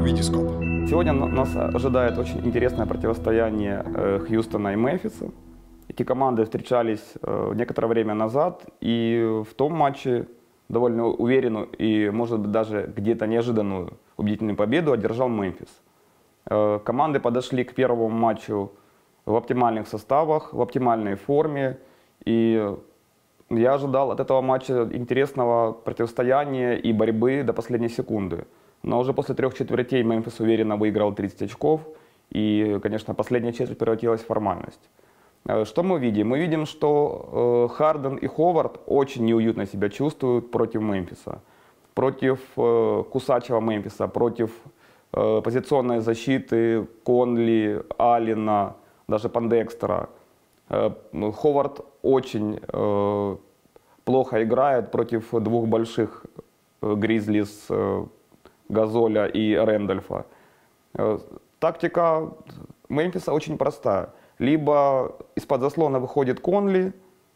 Витископ. Сегодня нас ожидает очень интересное противостояние Хьюстона и Мемфиса. Эти команды встречались некоторое время назад, и в том матче довольно уверенную и, может быть, даже где-то неожиданную убедительную победу одержал Мемфис. Команды подошли к первому матчу в оптимальных составах, в оптимальной форме, и я ожидал от этого матча интересного противостояния и борьбы до последней секунды. Но уже после 3 четвертей Мемфис уверенно выиграл 30 очков, и, конечно, последняя четверть превратилась в формальность. Что мы видим? Мы видим, что Харден и Ховард очень неуютно себя чувствуют против Мемфиса. Против кусачего Мемфиса, против позиционной защиты Конли, Аллена, даже Пандекстера. Ховард очень плохо играет против двух больших Гризлис, Газоля и Рэндольфа. Тактика Мемфиса очень простая. Либо из-под заслона выходит Конли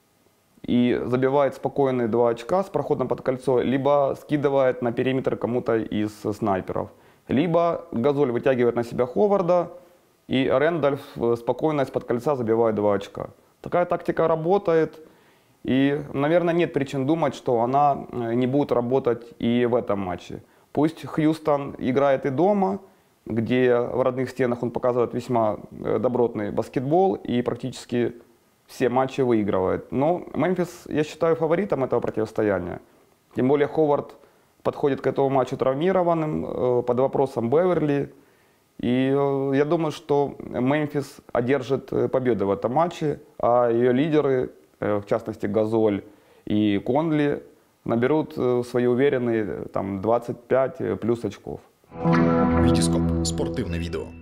и забивает спокойные 2 очка с проходом под кольцо, либо скидывает на периметр кому-то из снайперов. Либо Газоль вытягивает на себя Ховарда, и Рэндольф спокойно из-под кольца забивает 2 очка. Такая тактика работает, и, наверное, нет причин думать, что она не будет работать и в этом матче. Пусть Хьюстон играет и дома, где в родных стенах он показывает весьма добротный баскетбол и практически все матчи выигрывает. Но Мемфис, я считаю, фаворитом этого противостояния. Тем более Ховард подходит к этому матчу травмированным, под вопросом Беверли. И я думаю, что Мемфис одержит победу в этом матче, а ее лидеры, в частности Газоль и Конли, наберут свои уверенные 25 плюс очков. Витископ. Спортивне відео.